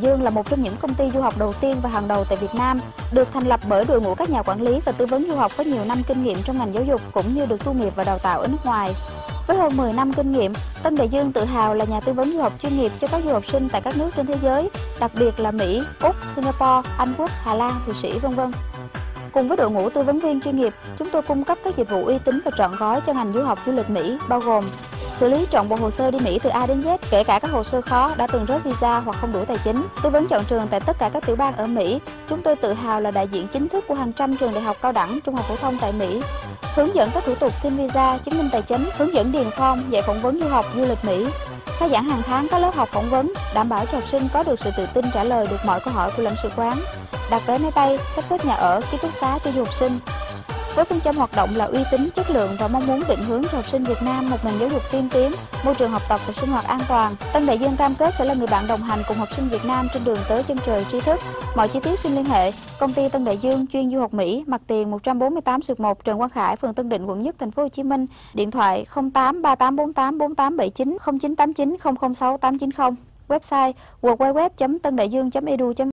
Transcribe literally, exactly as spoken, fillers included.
Dương là một trong những công ty du học đầu tiên và hàng đầu tại Việt Nam, được thành lập bởi đội ngũ các nhà quản lý và tư vấn du học có nhiều năm kinh nghiệm trong ngành giáo dục cũng như được tu nghiệp và đào tạo ở nước ngoài. Với hơn mười năm kinh nghiệm, Tân Đại Dương tự hào là nhà tư vấn du học chuyên nghiệp cho các du học sinh tại các nước trên thế giới, đặc biệt là Mỹ, Úc, Singapore, Anh Quốc, Hà Lan, Thụy Sĩ, vân vân. Cùng với đội ngũ tư vấn viên chuyên nghiệp, chúng tôi cung cấp các dịch vụ uy tín và trọn gói cho ngành du học du lịch Mỹ, bao gồm xử lý trọn bộ hồ sơ đi Mỹ từ A đến Z, kể cả các hồ sơ khó đã từng rớt visa hoặc không đủ tài chính, tư vấn chọn trường tại tất cả các tiểu bang ở Mỹ. Chúng tôi tự hào là đại diện chính thức của hàng trăm trường đại học cao đẳng, trung học phổ thông tại Mỹ, hướng dẫn các thủ tục xin visa, chứng minh tài chính, hướng dẫn điền form, dạy phỏng vấn du học du lịch Mỹ, khai giảng hàng tháng các lớp học phỏng vấn, đảm bảo cho học sinh có được sự tự tin trả lời được mọi câu hỏi của lãnh sự quán, đặt vé máy bay, sắp xếp nhà ở, ký túc xá cho du học sinh. Với phương châm hoạt động là uy tín, chất lượng và mong muốn định hướng cho học sinh Việt Nam một nền giáo dục tiên tiến, môi trường học tập và sinh hoạt an toàn, Tân Đại Dương cam kết sẽ là người bạn đồng hành cùng học sinh Việt Nam trên đường tới chân trời tri thức. Mọi chi tiết xin liên hệ công ty Tân Đại Dương chuyên du học Mỹ, mặt tiền một trăm bốn mươi tám xuyệt một Trần Quang Khải, phường Tân Định, quận Nhất, thành phố Hồ Chí Minh. Điện thoại không tám ba tám bốn tám bốn tám bảy chín, không chín tám chín không không sáu tám chín không. Website w w w chấm tân đại dương chấm e d u chấm